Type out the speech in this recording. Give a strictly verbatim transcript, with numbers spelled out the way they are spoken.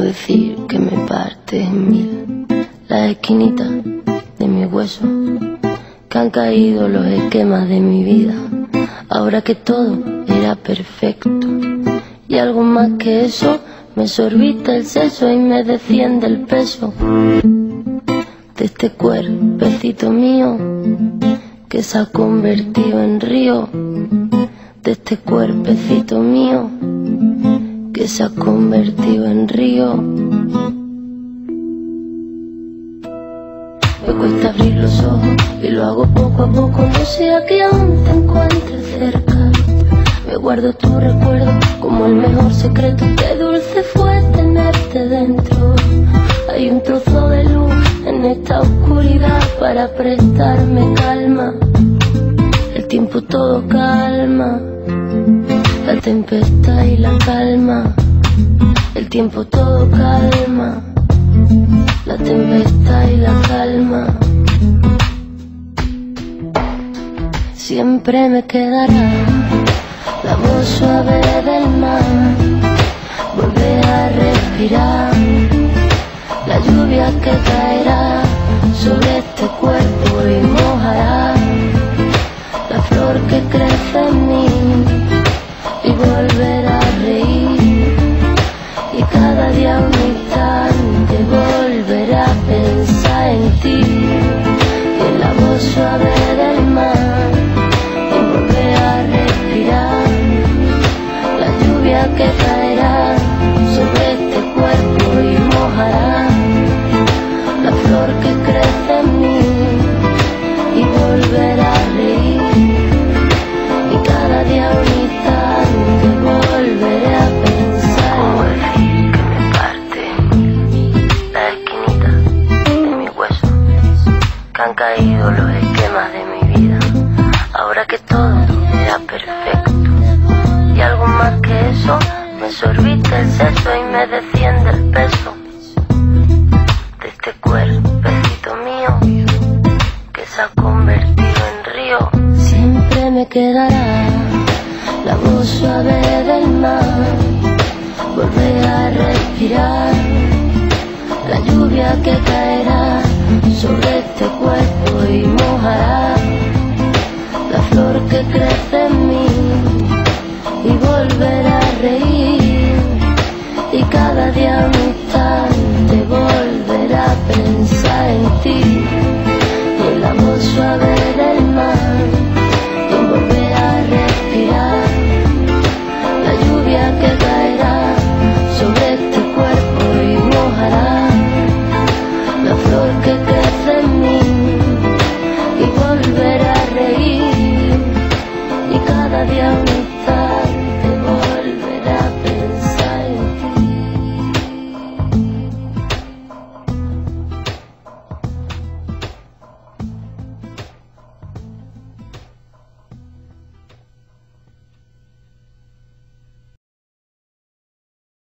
decir que me parte en mil las esquinitas de mi hueso, que han caído los esquemas de mi vida, ahora que todo era perfecto. Y algo más que eso, me sorbita el seso y me desciende el peso de este cuerpecito mío que se ha convertido en río, de este cuerpecito mío que se ha convertido en río. Me cuesta abrir los ojos y lo hago poco a poco, no sea que aún te encuentres cerca. Me guardo tu recuerdo como el mejor secreto, qué dulce fue tenerte dentro. Hay un trozo de luz en esta oscuridad para prestarme calma. El tiempo todo calma, la tempestad y la calma. El tiempo todo calma, la tempestad y la calma. Siempre me quedará la voz suave del mar, volver a respirar la lluvia que caerá sobre este cuerpo y mojará la flor que crece en mí, y volver a reír, y cada día un instante volver a pensar en ti, y en la voz suave del mar, y volver a respirar la lluvia que caerá sobre este cuerpo y mojará la flor que crece en mí, y volver a reír, y cada día un instante volveré a pensar. ¿Cómo decir que me parte la esquinita de mi hueso, que han caído los esquemas de mi vida, ahora que todo era perfecto? Y algo más que eso, me sorbita el seso y me desciende el peso de este cuerpecito mío que se ha convertido en río. Siempre me quedará la voz suave del mar, volver a respirar la lluvia que caerá sobre este cuerpo y mojará la flor que crece en mí, y volver a reír, y cada día un instante volver a pensar en ti, y en la voz suave